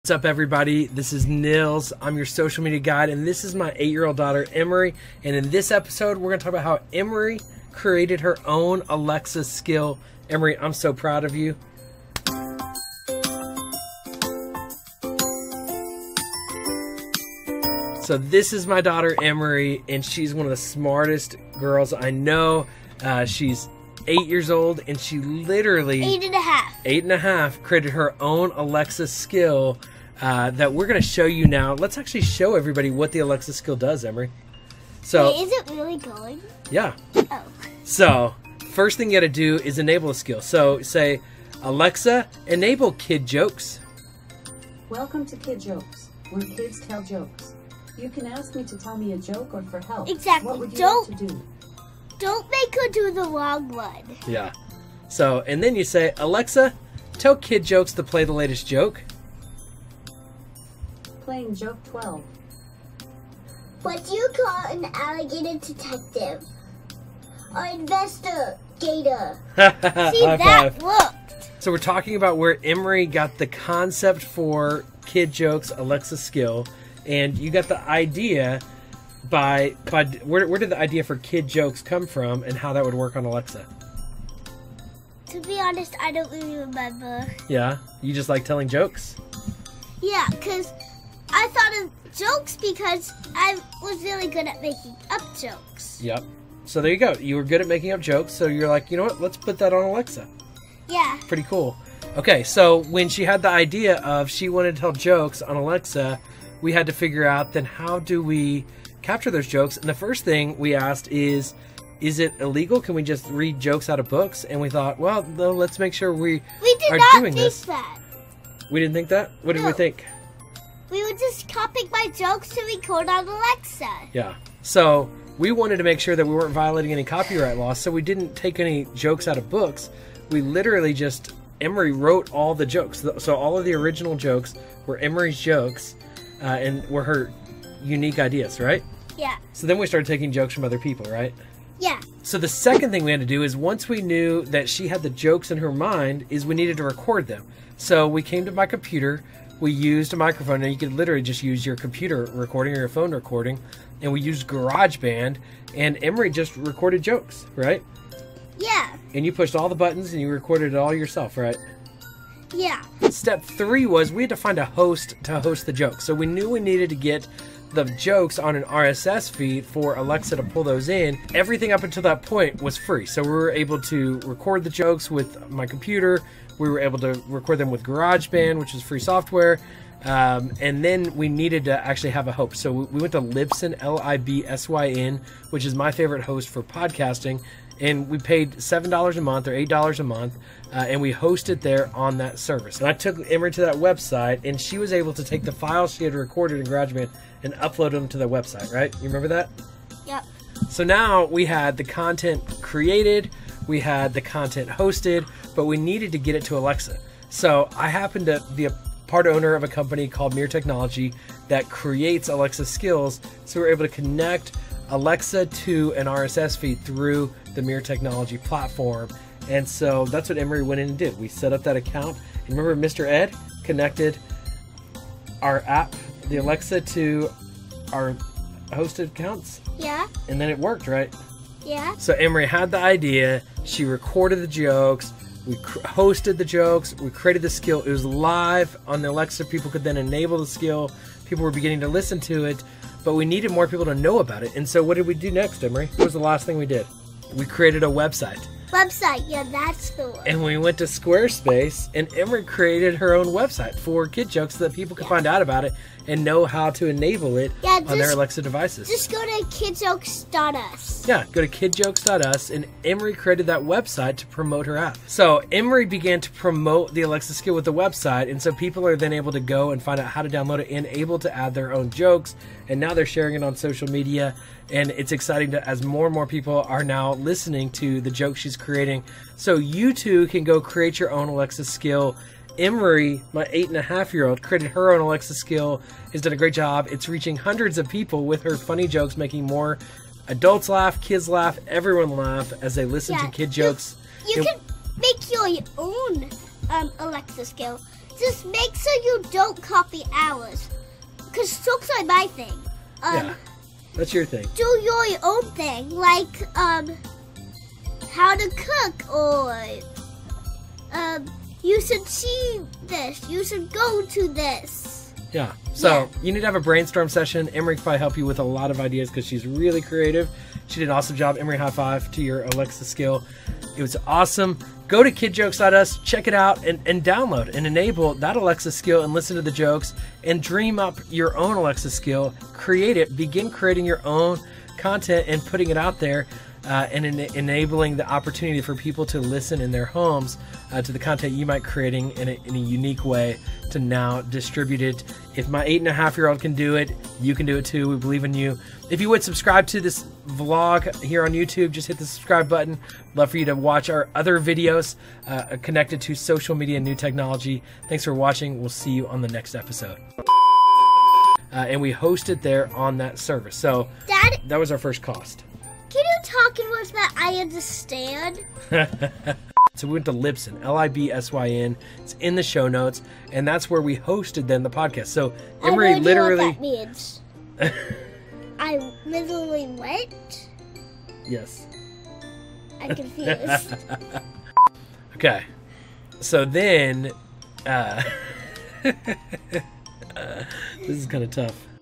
What's up, everybody? This is Nils. I'm your social media guide, and this is my 8-year-old daughter, Emery. And in this episode, we're going to talk about how Emery created her own Alexa skill. Emery, I'm so proud of you. So this is my daughter, Emery, and she's one of the smartest girls I know. She's 8 years old, and she literally... 8.5 created her own Alexa skill that we're going to show you now. Let's actually show everybody what the Alexa skill does, Emery. So, wait, is it really going? Yeah. Oh. So, first thing you got to do is enable a skill. So, say, Alexa, enable kid jokes. Welcome to Kid Jokes, where kids tell jokes. You can ask me to tell me a joke or for help. Exactly. What would you like to do? Don't make her do the wrong one. Yeah. So, and then you say, Alexa, tell kid jokes to play the latest joke. Playing joke 12. What do you call an alligator detective? Or investigator? See, that worked. So we're talking about where Emery got the concept for kid jokes Alexa skill, and you got the idea by where did the idea for kid jokes come from, and how that would work on Alexa? To be honest, I don't really remember. Yeah, you just like telling jokes? Yeah, because I thought of jokes because I was really good at making up jokes. Yep. So there you go. You were good at making up jokes, so you're like, you know what? Let's put that on Alexa. Yeah. Pretty cool. Okay, so when she had the idea of she wanted to tell jokes on Alexa, we had to figure out then how do we capture those jokes. And the first thing we asked is it illegal? Can we just read jokes out of books? And we thought, well, no, let's make sure we are doing this. That. We didn't think that? What did we think? We were just copying my jokes to record on Alexa. Yeah. So we wanted to make sure that we weren't violating any copyright laws, so we didn't take any jokes out of books. We literally just, Emery wrote all the jokes. So all of the original jokes were Emery's jokes and were her unique ideas, right? Yeah. So then we started taking jokes from other people, right? Yeah. So the second thing we had to do is once we knew that she had the jokes in her mind is we needed to record them. So we came to my computer, we used a microphone, and you could literally just use your computer recording or your phone recording, and we used GarageBand, and Emery just recorded jokes, right? Yeah. And you pushed all the buttons and you recorded it all yourself, right? Yeah. Step 3 was we had to find a host to host the jokes. So we knew we needed to get the jokes on an RSS feed for Alexa to pull those in. Everything up until that point was free. So we were able to record the jokes with my computer. We were able to record them with GarageBand, which is free software. And then we needed to actually have a host. So we went to Libsyn, Libsyn, which is my favorite host for podcasting. And we paid $7 a month or $8 a month, and we hosted there on that service. And I took Emery to that website, and she was able to take the files she had recorded in GarageBand and upload them to the website, right? You remember that? Yep. So now we had the content created, we had the content hosted, but we needed to get it to Alexa. So I happen to be a part owner of a company called Mere Technology that creates Alexa skills, so we're able to connect Alexa to an RSS feed through the Mere Technology platform. And so that's what Emery went in and did. We set up that account. And remember, Mr. Ed connected our app, the Alexa, to our hosted accounts. Yeah. And then it worked, right? Yeah. So Emery had the idea. She recorded the jokes. We hosted the jokes. We created the skill. It was live on the Alexa. People could then enable the skill. People were beginning to listen to it. But we needed more people to know about it. And so what did we do next, Emery? What was the last thing we did? We created a website. Website, yeah, that's the one. And we went to Squarespace, and Emery created her own website for kid jokes so that people could find out about it and know how to enable it on their Alexa devices. Just go to kidjokes.us. Yeah, go to kidjokes.us, and Emery created that website to promote her app. So Emery began to promote the Alexa skill with the website, and so people are then able to go and find out how to download it and able to add their own jokes, and now they're sharing it on social media, and it's exciting to, as more and more people are now listening to the jokes she's creating. So you too can go create your own Alexa skill. Emery, my 8.5-year-old, created her own Alexa skill, has done a great job. It's reaching hundreds of people with her funny jokes, making more adults laugh, kids laugh, everyone laugh as they listen to kid jokes. You can make your own Alexa skill. just make sure you don't copy ours. Because jokes are my thing. Yeah, that's your thing. Do your own thing, like how to cook, or you should see this, you should go to this. Yeah, so you need to have a brainstorm session. Emery can probably help you with a lot of ideas because she's really creative. She did an awesome job. Emery, high five to your Alexa skill. It was awesome. Go to kidjokes.us, check it out, and download and enable that Alexa skill and listen to the jokes and dream up your own Alexa skill. Create it. Begin creating your own content and putting it out there and enabling the opportunity for people to listen in their homes to the content you might creating in a unique way to now distribute it. If my 8.5-year-old can do it, you can do it too. We believe in you. If you would subscribe to this vlog here on YouTube, just hit the subscribe button. Love for you to watch our other videos connected to social media and new technology. Thanks for watching. We'll see you on the next episode. And we hosted there on that service. So Dad, that was our first cost. can you talk in words that I understand? So we went to Libsyn, Libsyn. It's in the show notes, and that's where we hosted then the podcast. So Emery I have no idea literally. what that means. I literally went. Yes. I'm confused. Okay. So then, this is kind of tough.